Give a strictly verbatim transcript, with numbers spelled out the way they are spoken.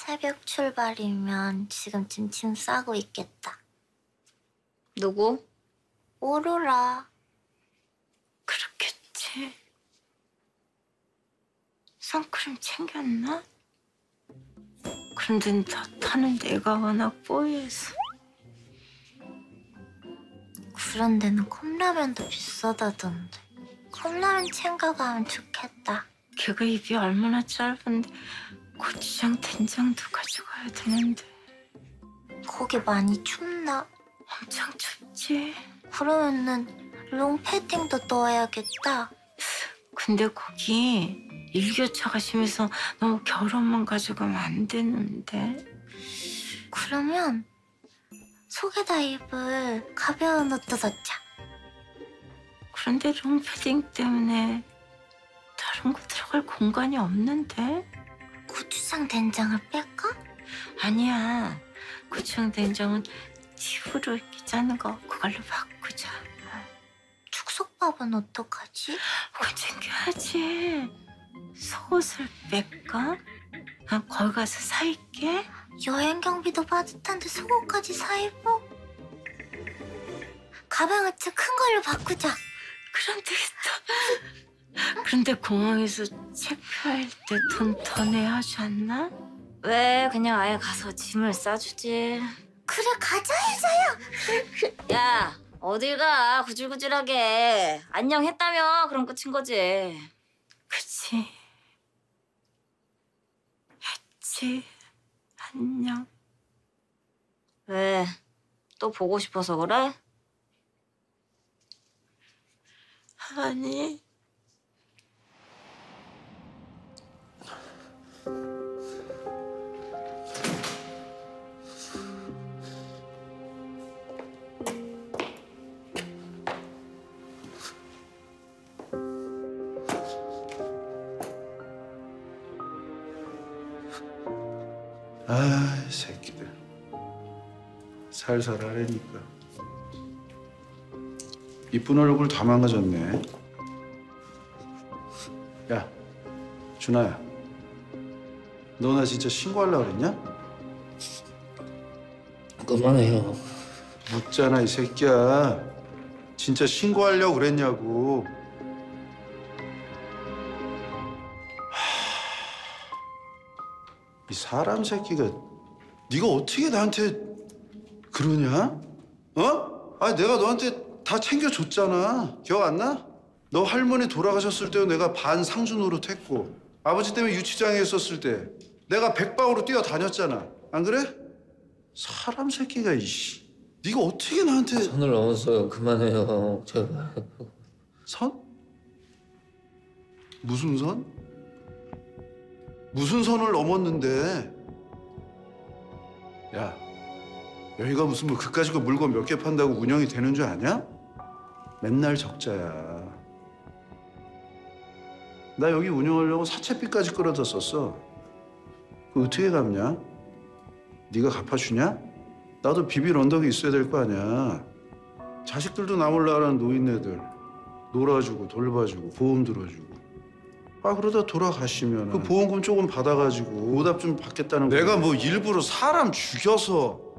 새벽 출발이면 지금쯤 짐 싸고 있겠다. 누구? 오로라. 그렇겠지. 선크림 챙겼나? 근데 다 타는 내가 워낙 뽀얘서. 그런 데는 컵라면도 비싸다던데. 컵라면 챙겨가면 좋겠다. 걔가 입이 얼마나 짧은데 고추장 된장도 가져가야 되는데. 거기 많이 춥나? 엄청 춥지. 그러면은 롱패딩도 넣어야겠다. 근데 거기 일교차가 심해서 너무 겨울옷만 가져가면 안 되는데. 그러면 속에다 입을 가벼운 옷도 넣자. 그런데 롱패딩 때문에 다른 거 들어갈 공간이 없는데? 고추장 된장을 뺄까? 아니야. 고추장 된장은 팁으로 이렇게 짜는 거 그걸로 바꾸자. 축석밥은 어떡하지? 그거 챙겨야지. 속옷을 뺄까? 아, 거기 가서 사입게? 여행 경비도 빠듯한데 속옷까지 사입어? 가방을 큰 걸로 바꾸자. 그럼 되겠다. 그런데 공항에서 체크할 때 돈 더 내야 하지 않나? 왜 그냥 아예 가서 짐을 싸주지. 그래 가자 혜자야. 야 어딜 가 구질구질하게. 안녕 했다며 그럼 끝인 거지. 그치. 했지. 안녕. 왜 또 보고 싶어서 그래? 아니. 아, 이 새끼들. 살살 하라니까. 이쁜 얼굴 다 망가졌네. 야, 준아야. 너 나 진짜 신고하려고 그랬냐? 그만해요. 묻잖아, 이 새끼야. 진짜 신고하려고 그랬냐고. 이 사람 새끼가 네가 어떻게 나한테 그러냐? 어? 아니 내가 너한테 다 챙겨줬잖아. 기억 안 나? 너 할머니 돌아가셨을 때도 내가 반 상주 노릇했고 아버지 때문에 유치장에 있었을 때 내가 백방으로 뛰어다녔잖아. 안 그래? 사람 새끼가 이씨. 네가 어떻게 나한테 선을 넘었어요. 그만해요. 제발. 선? 무슨 선? 무슨 선을 넘었는데? 야, 여기가 무슨 뭐 그까짓 거 물건 몇 개 판다고 운영이 되는 줄 아냐? 맨날 적자야. 나 여기 운영하려고 사채빚까지 끌어다 썼어. 그거 어떻게 갚냐? 네가 갚아주냐? 나도 비빌 언덕이 있어야 될 거 아니야. 자식들도 나 몰라라는 노인네들 놀아주고 돌봐주고 보험 들어주고. 아 그러다 돌아가시면 그 보험금 조금 받아가지고 보답 좀 받겠다는 거. 내가 뭐 일부러 사람 죽여서